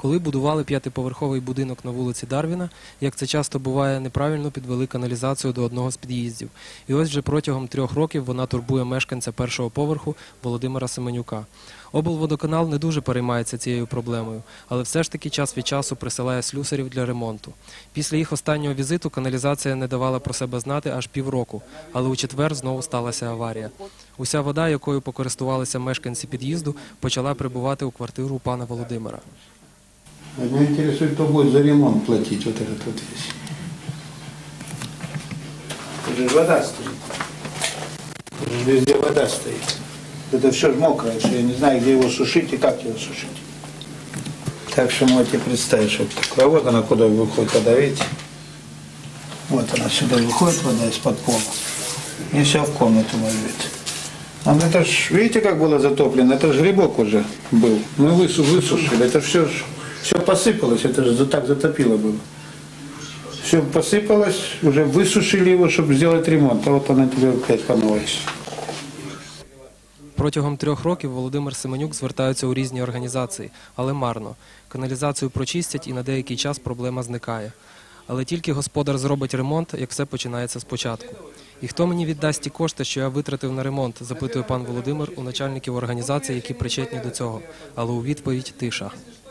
Коли будували п'ятиповерховий будинок на вулиці Дарвіна, як це часто буває, неправильно підвели каналізацію до одного з під'їздів. І ось вже протягом 3 років вона турбує мешканця першого поверху Володимира Семенюка. Облводоканал не дуже переймається цією проблемою, але все ж таки час від часу присилає слюсарів для ремонту. Після їх останнього візиту каналізація не давала про себе знати аж півроку, але у четвер знову сталася аварія. Уся вода, якою покористувалися мешканці під'їзду, почала прибувати у квартиру пана Володимира. Меня интересует, кто будет за ремонт платить вот этот вот весь. Тут же вода стоит. Тут же везде вода стоит. Это все ж мокрое, что я не знаю, где его сушить и как его сушить. Так что можете представить, что это такое. Вот она куда выходит вода, видите? Вот она сюда выходит вода из-под пола. И все в комнату ложит. А это ж, видите, как было затоплено? Это же грибок уже был. Мы высушили. Это все посыпалось, это же так затопило было. Все посыпалось, уже высушили его, чтобы сделать ремонт. А вот она теперь опять по новой. Протягом 3 років Володимир Семенюк звертається у різні організації, але марно. Каналізацію прочистять і на деякий час проблема зникає. Але тільки господар зробить ремонт, як все починається спочатку. І хто мені віддасть ті кошти, що я витратив на ремонт, запитує пан Володимир у начальників організацій, які причетні до цього. Але у відповідь тиша.